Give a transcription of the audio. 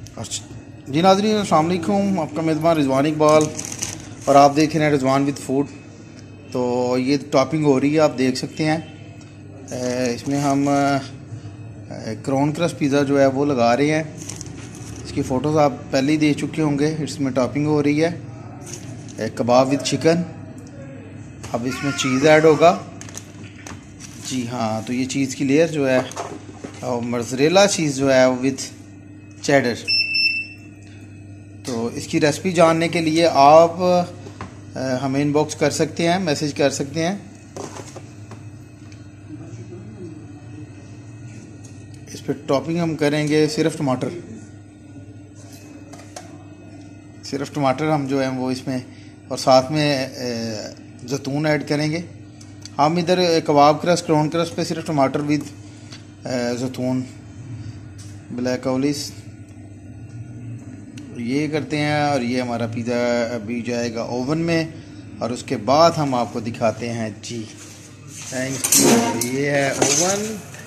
जी नाज़रीन, अस्सलाम वालेकुम। आपका मेज़बान रिजवान इकबाल और आप देख रहे हैं रिजवान विद फूड। तो ये टॉपिंग हो रही है, आप देख सकते हैं। इसमें हम क्राउन क्रस्ट पिज़्ज़ा जो है वो लगा रहे हैं। इसकी फ़ोटोज़ आप पहले ही देख चुके होंगे। इसमें टॉपिंग हो रही है कबाब विद चिकन। अब इसमें चीज़ ऐड होगा। जी हाँ, तो ये चीज़ की लेयर जो है और मोज़रेला चीज़ जो है विद चेडर। तो इसकी रेसिपी जानने के लिए आप हमें इनबॉक्स कर सकते हैं, मैसेज कर सकते हैं। इस पर टॉपिंग हम करेंगे सिर्फ टमाटर हम जो है वो इसमें, और साथ में जैतून ऐड करेंगे। हम इधर कबाब क्रस्ट, क्राउन क्रस्ट पे सिर्फ टमाटर विद जैतून, ब्लैक ओलिव ये करते हैं। और ये हमारा पिज़्ज़ा अभी जाएगा ओवन में और उसके बाद हम आपको दिखाते हैं। जी थैंक यू। ये है ओवन।